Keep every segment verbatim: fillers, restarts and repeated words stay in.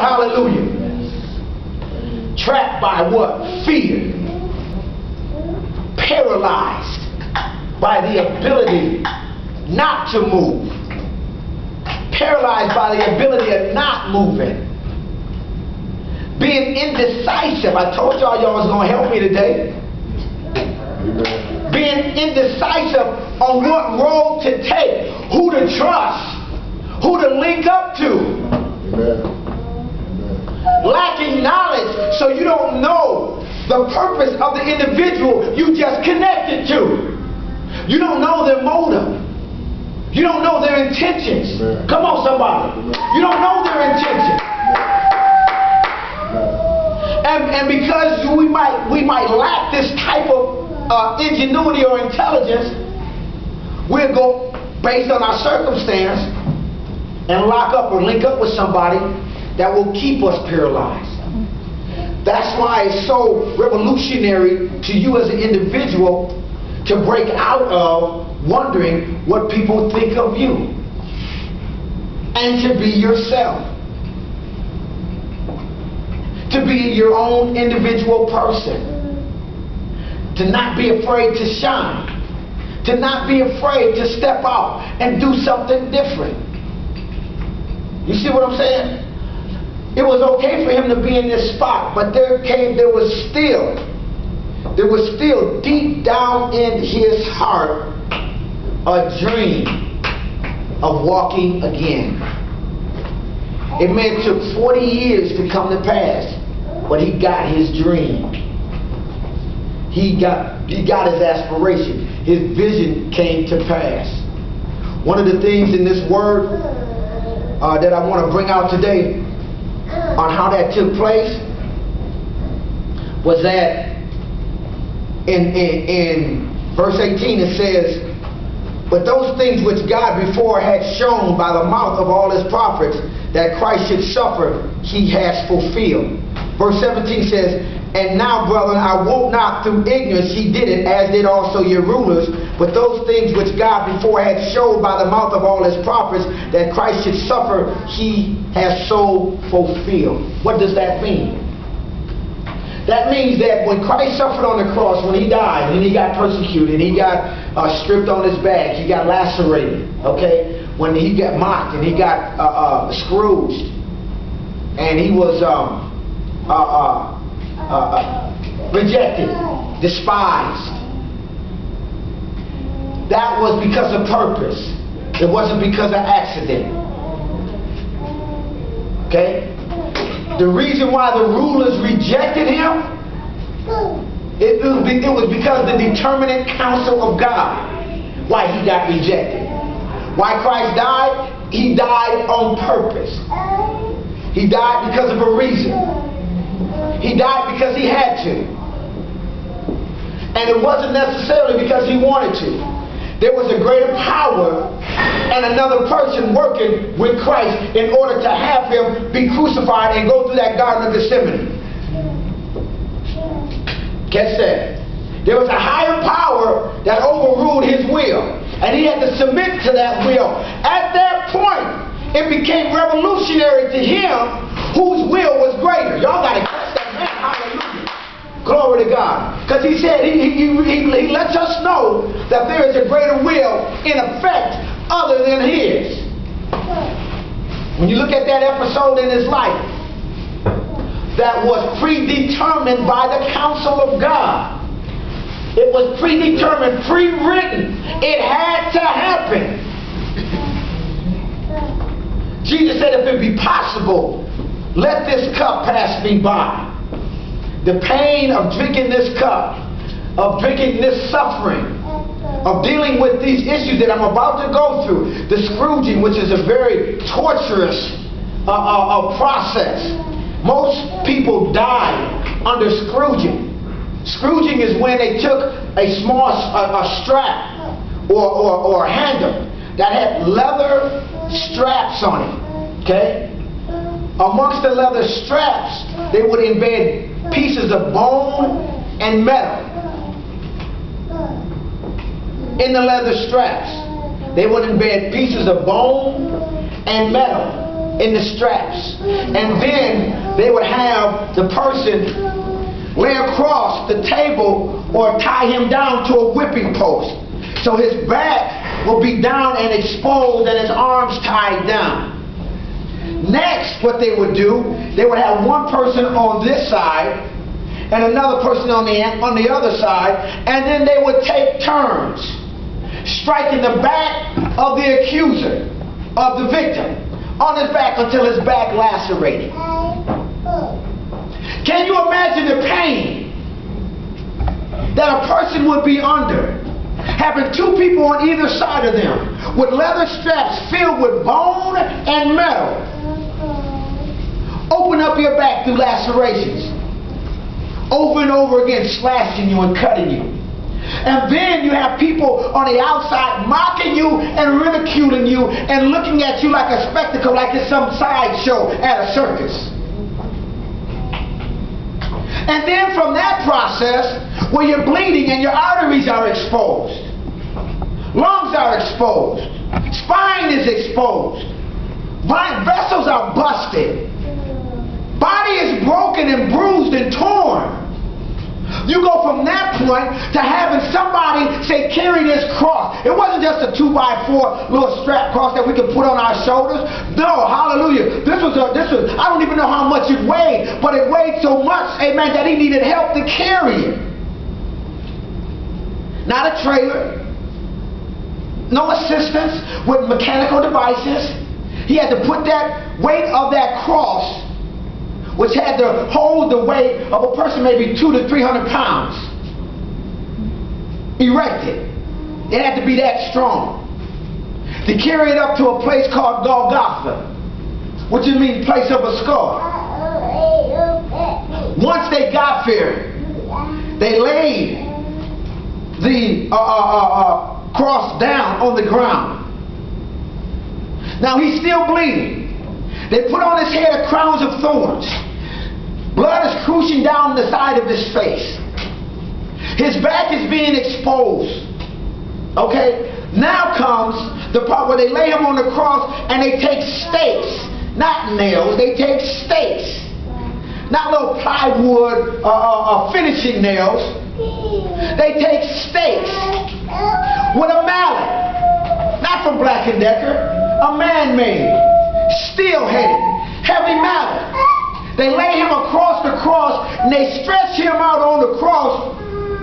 Hallelujah. Trapped by what? Fear. Paralyzed by the ability not to move. Paralyzed by the ability of not moving. Being indecisive. I told y'all y'all was going to help me today. Being indecisive on what road to take, who to trust, who to link up to. Amen. Lacking knowledge, so you don't know the purpose of the individual you just connected to. You don't know their motive. You don't know their intentions. Amen. Come on, somebody. Amen. You don't know their intentions. And, and because we might we might lack this type of uh, ingenuity or intelligence, we'll go based on our circumstance and lock up or link up with somebody that will keep us paralyzed. That's why it's so revolutionary to you as an individual to break out of wondering what people think of you and to be yourself. To be your own individual person. To not be afraid to shine. To not be afraid to step out and do something different. You see what I'm saying? It was okay for him to be in this spot, but there came, there was still, there was still deep down in his heart a dream of walking again. It may have took forty years to come to pass, but he got his dream. He got, he got his aspiration. His vision came to pass. One of the things in this word uh, that I want to bring out today on how that took place was that in, in, in verse eighteen it says, but those things which God before had shown by the mouth of all his prophets that Christ should suffer, he has fulfilled. Verse seventeen says, and now, brethren, I wot not through ignorance he did it, as did also your rulers, but those things which God before had showed by the mouth of all his prophets that Christ should suffer, he has so fulfilled. What does that mean? That means that when Christ suffered on the cross, when he died, and he got persecuted, he got uh, stripped on his back, he got lacerated, okay? When he got mocked and he got uh, uh, scourged, and he was um, uh, uh, uh, uh, rejected, despised. That was because of purpose. It wasn't because of accident. Okay? The reason why the rulers rejected him, it was, it was because of the determinate counsel of God why he got rejected. Why Christ died? He died on purpose. He died because of a reason. He died because he had to. And it wasn't necessarily because he wanted to. There was a greater power and another person working with Christ in order to have him be crucified and go through that Garden of Gethsemane. Catch that. There was a higher power that overruled his will, and he had to submit to that will. At that point, it became revolutionary to him whose will was greater. Y'all got to catch that, man. Hallelujah. Glory to God. Because he said, he, he, he, he lets us know that there is a greater will in effect other than his. When you look at that episode in his life that was predetermined by the counsel of God, it was predetermined, pre-written, it had to happen. Jesus said, if it be possible, let this cup pass me by. The pain of drinking this cup, of drinking this suffering, of dealing with these issues that I'm about to go through, the scourging, which is a very torturous uh, uh, uh, process. Most people die under scourging. Scourging is when they took a small uh, a strap or, or, or a handle that had leather straps on it. Okay? Amongst the leather straps, they would embed pieces of bone and metal. In the leather straps, they would embed pieces of bone and metal. in the straps. And then they would have the person lay across the table or tie him down to a whipping post. So his back will be down and exposed and his arms tied down. Next, what they would do, they would have one person on this side and another person on the, on the other side, and then they would take turns striking the back of the accuser, of the victim, on his back until his back lacerated. Can you imagine the pain that a person would be under, having two people on either side of them with leather straps filled with bone and metal, open up your back through lacerations, over and over again slashing you and cutting you? And then you have people on the outside mocking you and ridiculing you and looking at you like a spectacle, like it's some sideshow at a circus. And then from that process, where you're bleeding and your arteries are exposed, lungs are exposed, spine is exposed, vessels are busted, body is broken and bruised and torn. You go from that point to having somebody say, carry this cross. It wasn't just a two by four little strap cross that we could put on our shoulders. No, hallelujah. This was a, this was, I don't even know how much it weighed, but it weighed so much, amen, that he needed help to carry it. Not a trailer, no assistance with mechanical devices. He had to put that weight of that cross, which had to hold the weight of a person maybe two to three hundred pounds, erected. It had to be that strong. To carry it up to a place called Golgotha, which means place of a skull. Once they got there, they laid the uh, uh, uh, cross down on the ground. Now he's still bleeding. They put on his head crowns of thorns. Blood is cruising down the side of his face. His back is being exposed. Okay? Now comes the part where they lay him on the cross and they take stakes. Not nails, they take stakes. Not little plywood uh, uh, uh, finishing nails. They take stakes with a mallet. Not from Black and Decker. A man-made, steel-headed, heavy mallet. They lay him across the cross and they stretch him out on the cross.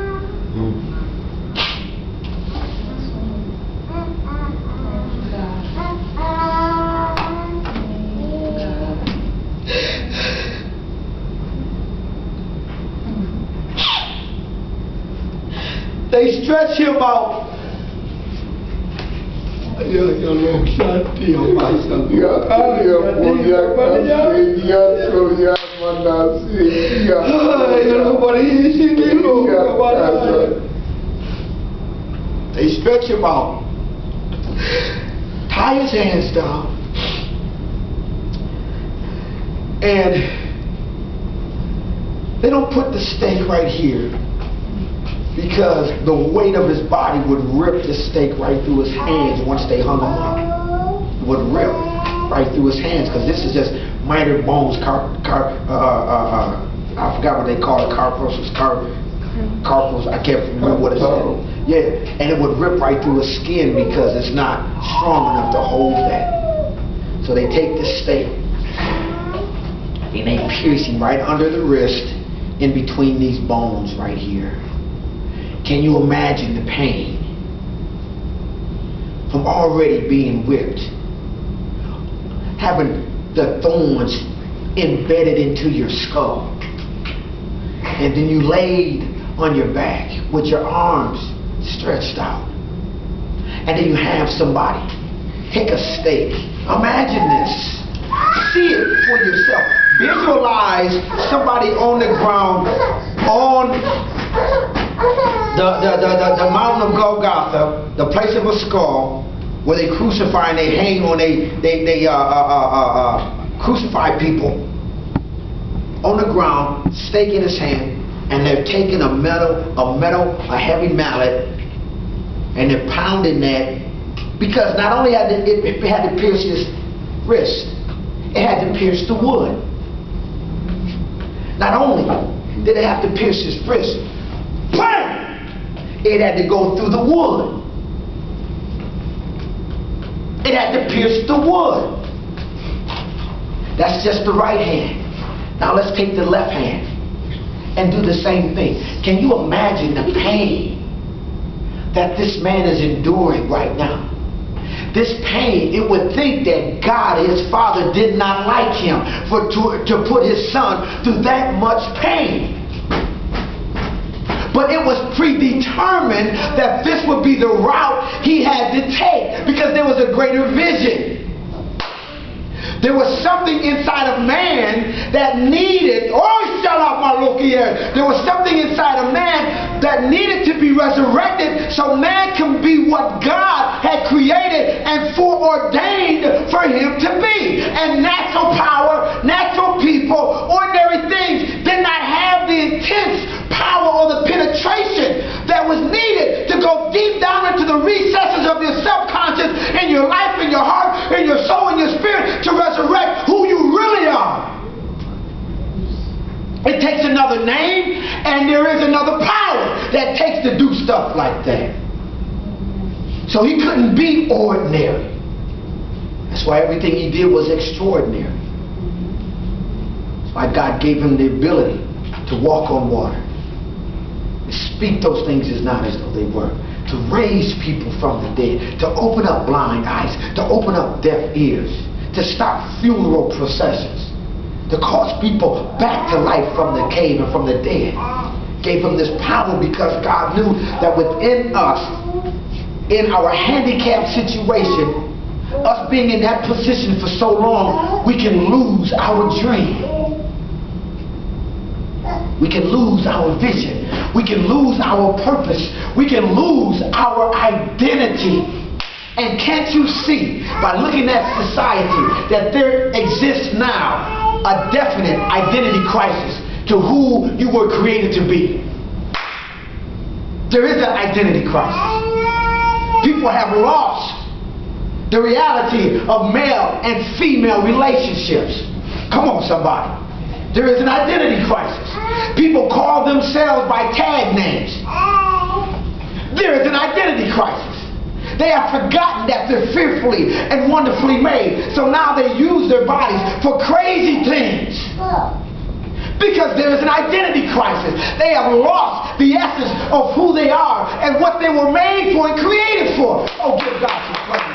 They stretch him out. They stretch him out, tie his hands down, and they don't put the stake right here, because the weight of his body would rip the stake right through his hands once they hung him up. It would rip right through his hands, because this is just minor bones, car, car, uh, uh, uh, I forgot what they call it, carpals, car, carpals, I can't remember what it said. Yeah, and it would rip right through his skin because it's not strong enough to hold that. So they take the stake and they pierce him right under the wrist, in between these bones right here. Can you imagine the pain from already being whipped, having the thorns embedded into your skull, and then you laid on your back with your arms stretched out, and then you have somebody take a stake. Imagine this. See it for yourself. Visualize somebody on the ground on the, the, the, the, the mountain of Golgotha, the place of a skull, where they crucify and they hang on, they, they, they uh, uh, uh, uh, crucify people on the ground, stake in his hand, and they're taking a metal, a metal, a heavy mallet, and they're pounding that, because not only had it, it, it had to pierce his wrist, it had to pierce the wood. Not only did it have to pierce his wrist, bam! It had to go through the wood. It had to pierce the wood. That's just the right hand. Now let's take the left hand and do the same thing. Can you imagine the pain that this man is enduring right now? This pain, it would think that God, his father, did not like him for to, to put his son through that much pain. But it was predetermined that this would be the route he had to take, because there was a greater vision. There was something inside of man that needed, oh, shut up, my looky here. There was something inside of man that needed to be resurrected so man can be what God had created and foreordained for him to be. And natural power, natural people, ordinary things did not have the intense power or the penetration that was needed to go deep down into the recesses of your subconscious, in your life, in your heart, in your soul, in your spirit, to resurrect who you really are. It takes another name, and there is another power that takes to do stuff like that. So he couldn't be ordinary. That's why everything he did was extraordinary. That's why God gave him the ability to walk on water, to speak those things as not as though they were, to raise people from the dead, to open up blind eyes, to open up deaf ears, to start funeral processions, to cause people back to life from the cave and from the dead. Gave him this power because God knew that within us, in our handicapped situation, us being in that position for so long, we can lose our dream. We can lose our vision. We can lose our purpose. We can lose our identity. And can't you see, by looking at society, that there exists now a definite identity crisis to who you were created to be? There is an identity crisis. People have lost the reality of male and female relationships. Come on, somebody. There is an identity crisis. People call themselves by tag names. There is an identity crisis. They have forgotten that they're fearfully and wonderfully made. So now they use their bodies for crazy things. Because there is an identity crisis. They have lost the essence of who they are and what they were made for and created for. Oh, give God some praise.